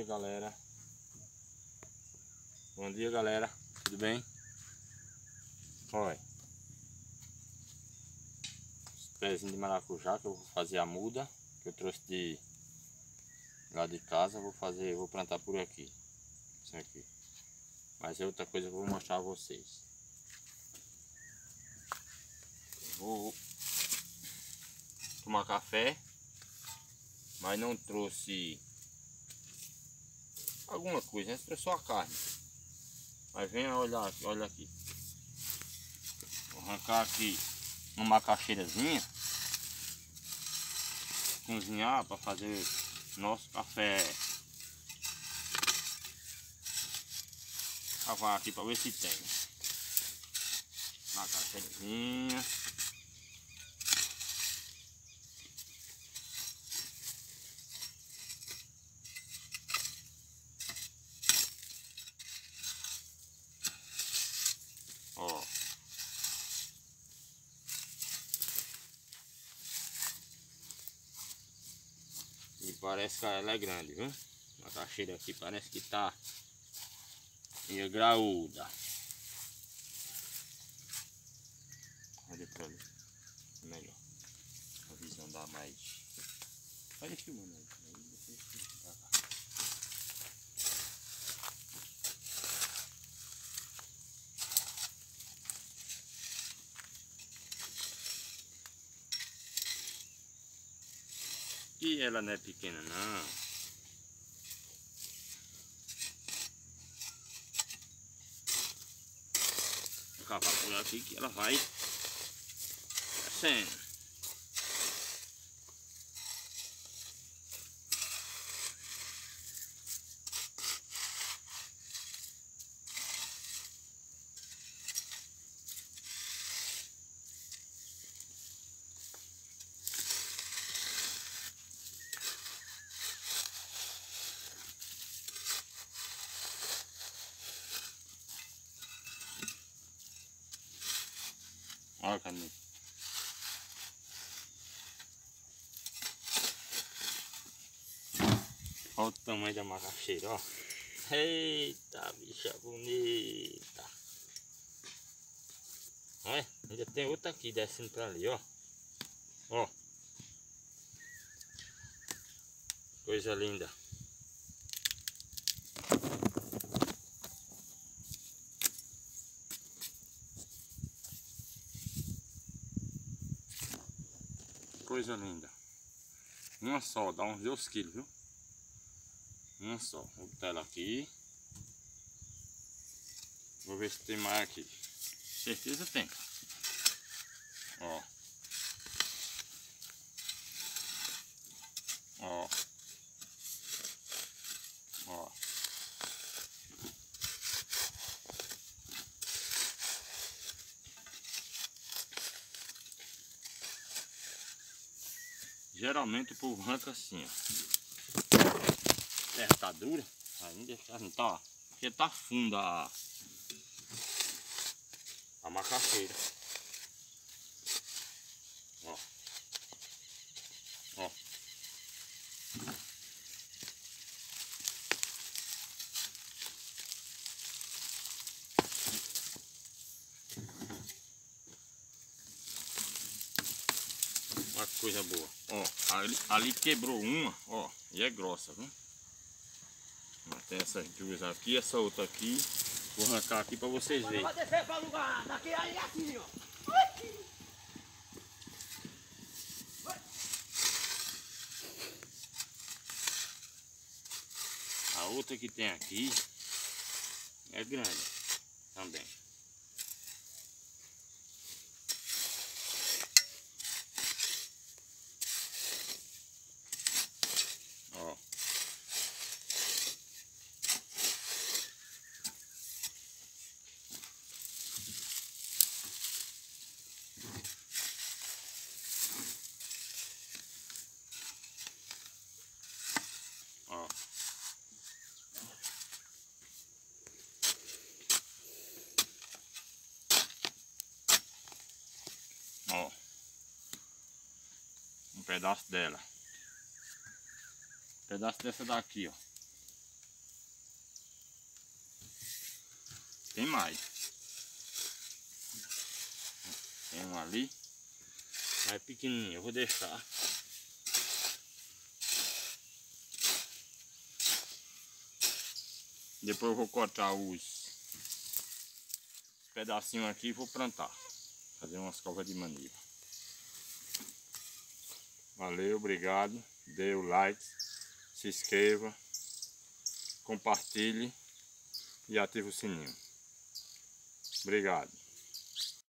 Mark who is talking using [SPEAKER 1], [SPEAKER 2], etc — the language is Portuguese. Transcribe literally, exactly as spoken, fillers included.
[SPEAKER 1] dia, galera. Bom dia, galera. Tudo bem? Olha, os pezinhos de maracujá que eu vou fazer a muda, que eu trouxe de lá de casa, vou fazer, vou plantar por aqui. Isso aqui. Mas é outra coisa que eu vou mostrar a vocês. Vou tomar café, mas não trouxe alguma coisa, né? Trouxe só a carne. Mas venha olhar, olha aqui. Vou arrancar aqui uma macaxeirazinha, cozinhar para fazer nosso café. Cavar aqui para ver se tem macaxeirazinha. Ó. E parece que ela é grande, viu? A macaxeira aqui parece que tá meio graúda. Olha pra ali. Melhor. A visão dá mais. Olha aqui, mano. E ela não é pequena, não. Vou cavar por aqui que ela vai crescendo. Olha, cadê? Olha o tamanho da macaxeira, ó. Eita, bicha bonita. Olha, ainda tem outra aqui descendo pra ali, ó. Ó. Coisa linda. Coisa linda. Uma só, dá uns dois quilos, viu? Uma só. Vou botar ela aqui. Vou ver se tem mais aqui. Certeza tem. Ó. Ó. Ó. Geralmente o povo arranca assim, ó. Terra tá dura, ainda não tá, porque tá funda a, a macaxeira. Ó. Ó. Olha que coisa boa. Ó, ali, ali quebrou uma, ó, e é grossa, viu? Tem essas duas aqui, essa outra aqui. Vou arrancar aqui para vocês verem.
[SPEAKER 2] Vai descer para o lugar, daqui aí assim, ó.
[SPEAKER 1] A outra que tem aqui é grande também. Ó. Ó. Ó. Um pedaço dela. Um pedaço dessa daqui, ó. Tem mais. Tem um ali. Mas pequenininho, eu vou deixar. Depois eu vou cortar os pedacinhos aqui e vou plantar. Fazer umas covas de maniva. Valeu, obrigado. Dê o like, se inscreva, compartilhe e ative o sininho. Obrigado.